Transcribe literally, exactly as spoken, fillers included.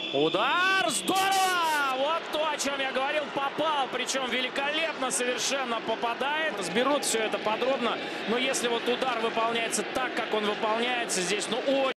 Удар! Здорово! Вот то, о чем я говорил, попал. Причем великолепно совершенно попадает. Сберут все это подробно. Но если вот удар выполняется так, как он выполняется здесь, ну очень...